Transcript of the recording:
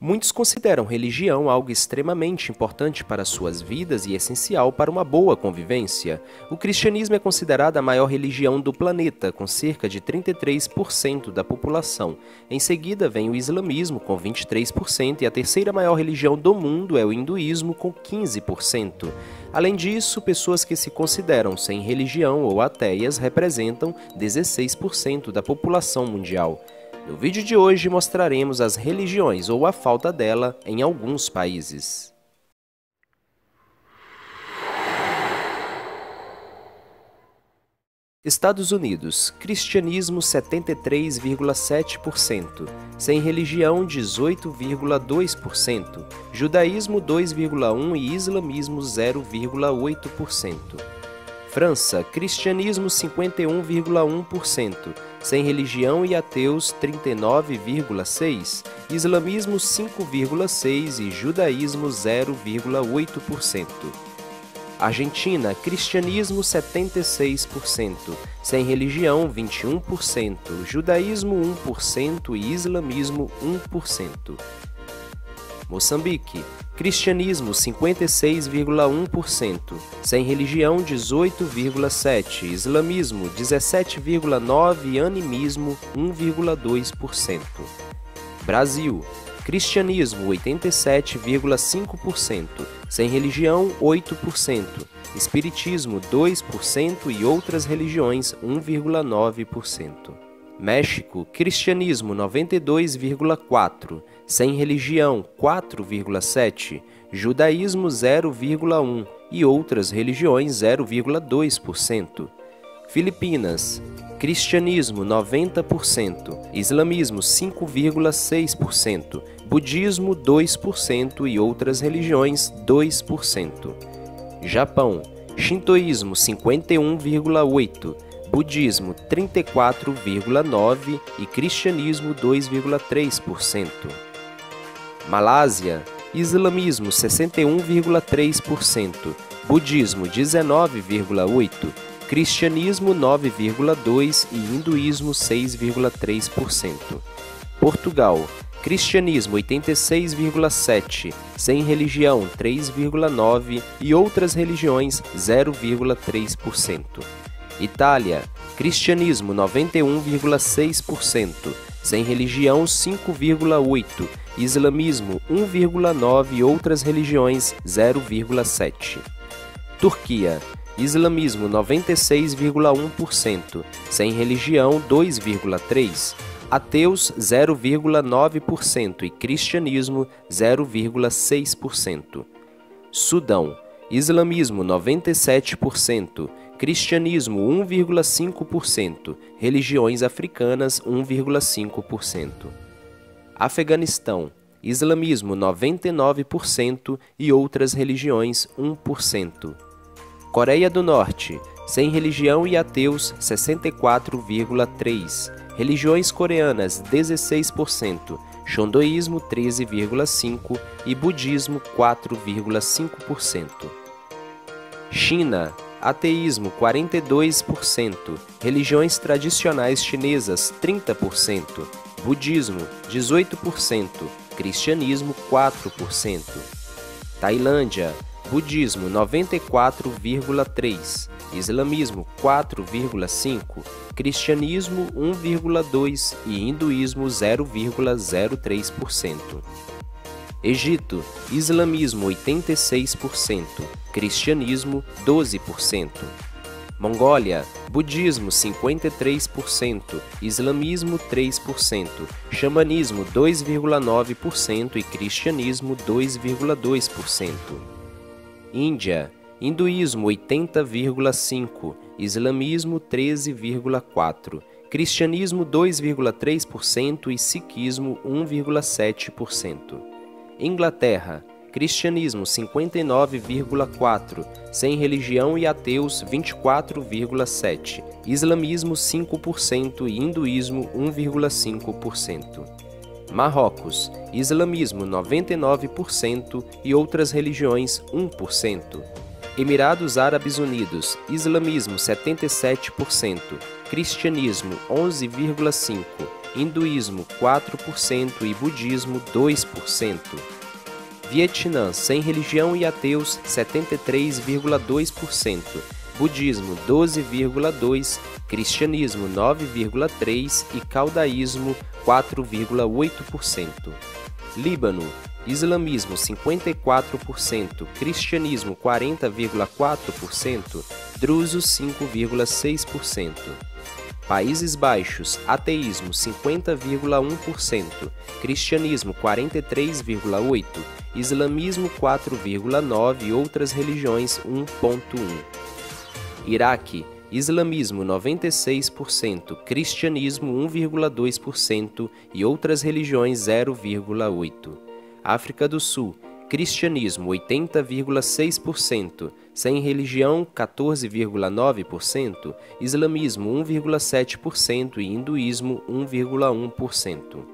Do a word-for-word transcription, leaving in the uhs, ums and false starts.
Muitos consideram religião algo extremamente importante para suas vidas e essencial para uma boa convivência. O cristianismo é considerado a maior religião do planeta, com cerca de trinta e três por cento da população. Em seguida vem o islamismo, com vinte e três por cento, e a terceira maior religião do mundo é o hinduísmo, com quinze por cento. Além disso, pessoas que se consideram sem religião ou ateias representam dezesseis por cento da população mundial. No vídeo de hoje mostraremos as religiões ou a falta dela em alguns países. Estados Unidos, cristianismo setenta e três vírgula sete por cento, sem religião dezoito vírgula dois por cento, judaísmo dois vírgula um por cento e islamismo zero vírgula oito por cento. França, cristianismo cinquenta e um vírgula um por cento, sem religião e ateus trinta e nove vírgula seis por cento, islamismo cinco vírgula seis por cento e judaísmo zero vírgula oito por cento. Argentina, cristianismo setenta e seis por cento, sem religião vinte e um por cento, judaísmo um por cento e islamismo um por cento. Moçambique, cristianismo cinquenta e seis vírgula um por cento, sem religião dezoito vírgula sete por cento, islamismo dezessete vírgula nove por cento e animismo um vírgula dois por cento. Brasil, cristianismo oitenta e sete vírgula cinco por cento, sem religião oito por cento, espiritismo dois por cento e outras religiões um vírgula nove por cento. México, cristianismo noventa e dois vírgula quatro por cento, sem religião quatro vírgula sete por cento, judaísmo zero vírgula um por cento e outras religiões zero vírgula dois por cento. Filipinas, cristianismo noventa por cento, islamismo cinco vírgula seis por cento, budismo dois por cento e outras religiões dois por cento. Japão, shintoísmo cinquenta e um vírgula oito por cento, budismo trinta e quatro vírgula nove por cento e cristianismo dois vírgula três por cento. Malásia, islamismo sessenta e um vírgula três por cento, budismo dezenove vírgula oito por cento, cristianismo nove vírgula dois por cento e hinduísmo seis vírgula três por cento. Portugal, cristianismo oitenta e seis vírgula sete por cento, sem religião três vírgula nove por cento e outras religiões zero vírgula três por cento. Itália, cristianismo noventa e um vírgula seis por cento, sem religião cinco vírgula oito por cento, islamismo um vírgula nove por cento e outras religiões zero vírgula sete por cento. Turquia, islamismo noventa e seis vírgula um por cento, sem religião dois vírgula três por cento, ateus zero vírgula nove por cento e cristianismo zero vírgula seis por cento. Sudão, islamismo noventa e sete por cento, cristianismo um vírgula cinco por cento, religiões africanas um vírgula cinco por cento. Afeganistão, islamismo noventa e nove por cento e outras religiões um por cento. Coreia do Norte, sem religião e ateus sessenta e quatro vírgula três por cento, religiões coreanas dezesseis por cento, xondoísmo treze vírgula cinco por cento e budismo quatro vírgula cinco por cento. China, ateísmo quarenta e dois por cento, religiões tradicionais chinesas trinta por cento, budismo dezoito por cento, cristianismo quatro por cento. Tailândia, budismo noventa e quatro vírgula três por cento, islamismo quatro vírgula cinco por cento, cristianismo um vírgula dois por cento e hinduísmo zero vírgula zero três por cento. Egito, islamismo oitenta e seis por cento, cristianismo doze por cento. Mongólia, budismo cinquenta e três por cento, islamismo três por cento, xamanismo dois vírgula nove por cento e cristianismo dois vírgula dois por cento. Índia, hinduísmo oitenta vírgula cinco por cento, islamismo treze vírgula quatro por cento, cristianismo dois vírgula três por cento e sikhismo um vírgula sete por cento. Inglaterra, cristianismo cinquenta e nove vírgula quatro por cento, sem religião e ateus vinte e quatro vírgula sete por cento, islamismo cinco por cento e hinduísmo um vírgula cinco por cento. Marrocos, islamismo noventa e nove por cento e outras religiões um por cento. Emirados Árabes Unidos, islamismo setenta e sete por cento, cristianismo onze vírgula cinco por cento, hinduísmo quatro por cento e budismo dois por cento. Vietnã, sem religião e ateus, setenta e três vírgula dois por cento, budismo doze vírgula dois por cento, cristianismo nove vírgula três por cento e caudaísmo quatro vírgula oito por cento. Líbano, islamismo cinquenta e quatro por cento, cristianismo quarenta vírgula quatro por cento, drusos cinco vírgula seis por cento. Países Baixos, ateísmo cinquenta vírgula um por cento, cristianismo quarenta e três vírgula oito por cento, islamismo quatro vírgula nove por cento e outras religiões um vírgula um por cento. Iraque, islamismo noventa e seis por cento, cristianismo um vírgula dois por cento e outras religiões zero vírgula oito por cento. África do Sul, cristianismo oitenta vírgula seis por cento, sem religião quatorze vírgula nove por cento, islamismo um vírgula sete por cento e hinduísmo um vírgula um por cento.